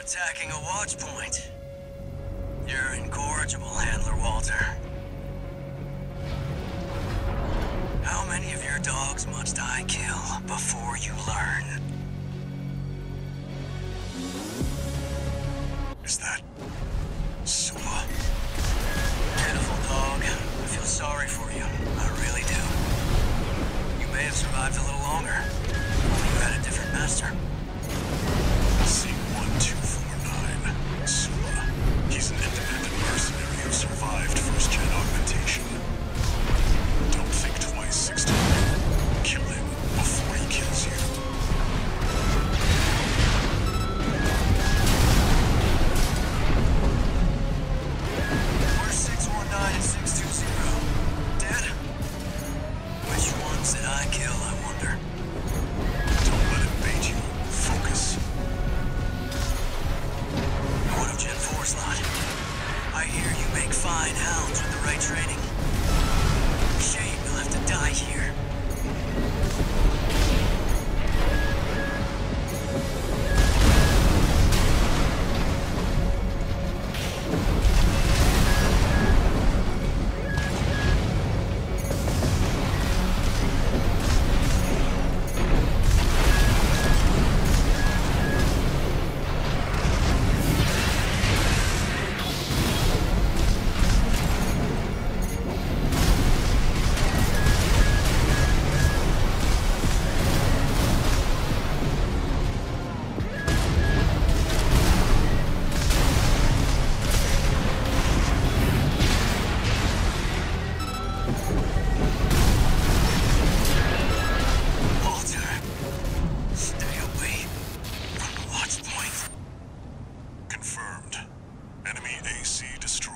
attacking a watch point. You're incorrigible, Handler Walter. How many of your dogs must I kill before you learn? Is that Sula? Pitiful dog. I feel sorry for you. I really do. You may have survived a little longer. Only you had a different master. C-1249. Sula. He's an independent mercenary who survived first-gen augmentation. Don't think twice, 16. Kill him before he kills you. Where's 619 and 620? Dead? Which ones did I kill, I wonder? Don't let him bait you. Focus. What of Gen 4's lot? I hear you make fine hounds with the right training. Shame you'll have to die here. Confirmed. Enemy AC destroyed.